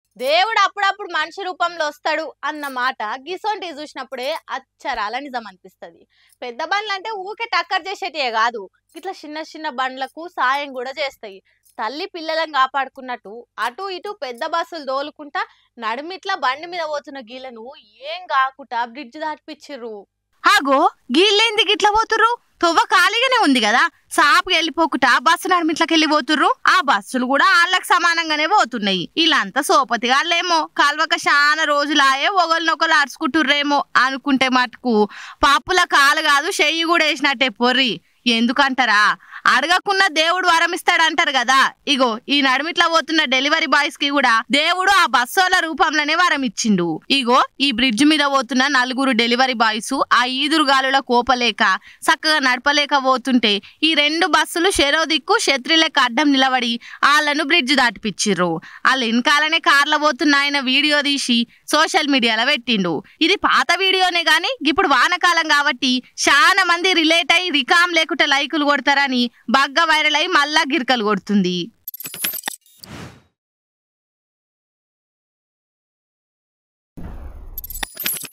దేవుడు అప్పుడప్పుడు మనిషి రూపంలో వస్తాడు అన్న మాట గిసొంటివి చూసినప్పుడే అచ్చరాల నిజం అనిపిస్తది. పెద్ద బండ్లంటే ఊకే టక్కర్ చేసేటియే కాదు, ఇట్లా చిన్న చిన్న బండ్లకు సాయం కూడా చేస్తాయి. తల్లి పిల్లలను కాపాడుకున్నట్టు అటు ఇటు పెద్ద బస్సులు దోలుకుంటా నడిమిట్లా బండి మీద పోతున్న గీలను ఏం కాకుండా బ్రిడ్జ్ దాటిపిచ్చిర్రు. ఆగో గీళ్ళేంది గిట్లా పోతుర్రు? తొవ్వ ఖాళీగానే ఉంది కదా, సాపుకి వెళ్ళిపోకుట బస్సు నడిమిట్లకి వెళ్ళిపోతుర్రు. ఆ బస్సులు కూడా వాళ్ళకి సమానంగానే పోతున్నాయి. వీళ్ళంతా సోపతిగాళ్ళేమో, కలవక చాలా రోజులాయే ఒకరినొకరు అరుచుకుంటుర్రేమో అనుకుంటే మటుకు పాపుల కాలు కాదు చెయ్యి కూడా వేసినట్టే పొర్రి. ఎందుకంటారా, అడగకున్న దేవుడు వరం ఇస్తాడంటారు కదా. ఇగో ఈ నడిమిట్లా పోతున్న డెలివరీ బాయ్స్ కి కూడా దేవుడు ఆ బస్సోల రూపంలోనే వరం ఇచ్చిండు. ఇగో ఈ బ్రిడ్జ్ మీద పోతున్న 4 డెలివరీ బాయ్స్ ఆ ఈదురుగాలుల కోపలేక చక్కగా నడపలేక పోతుంటే ఈ 2 బస్సులు షెరో దిక్కు శత్రులకి అడ్డం నిలబడి వాళ్ళను బ్రిడ్జ్ దాటిపిచ్చిర్రు. వాళ్ళ వెనకాలనే కార్ల పోతున్న ఆయన వీడియో తీసి సోషల్ మీడియాలో పెట్టిండు. ఇది పాత వీడియోనే గాని ఇప్పుడు వానకాలం కాబట్టి చాలా మంది రిలేట్ అయ్యి రికామ్ లేకుంటే లైకులు కొడతారని బగ్గ వైరల్ అయి మళ్ళా గిరికలు కొడుతుంది.